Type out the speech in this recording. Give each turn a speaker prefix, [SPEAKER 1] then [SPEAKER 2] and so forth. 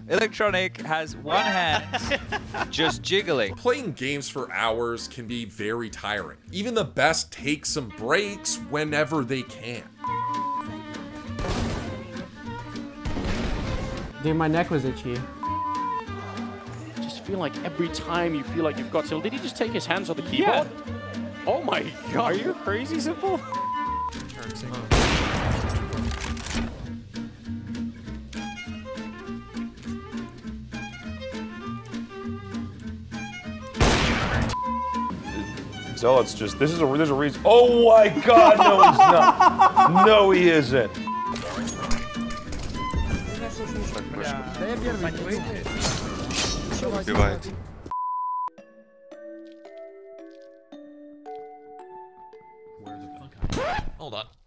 [SPEAKER 1] Electronic has one hand just jiggling.
[SPEAKER 2] Playing games for hours can be very tiring. Even the best take some breaks whenever they can.
[SPEAKER 3] Dude, my neck was itchy.
[SPEAKER 4] Just feel like every time you feel like you've got Did he just take his hands off the keyboard? Yeah. Oh my god.
[SPEAKER 1] Are you crazy, Simple?
[SPEAKER 5] Zealot's just, there's a reason. Oh my god, no he's not. No he isn't.
[SPEAKER 6] Убивает.
[SPEAKER 7] Hold on.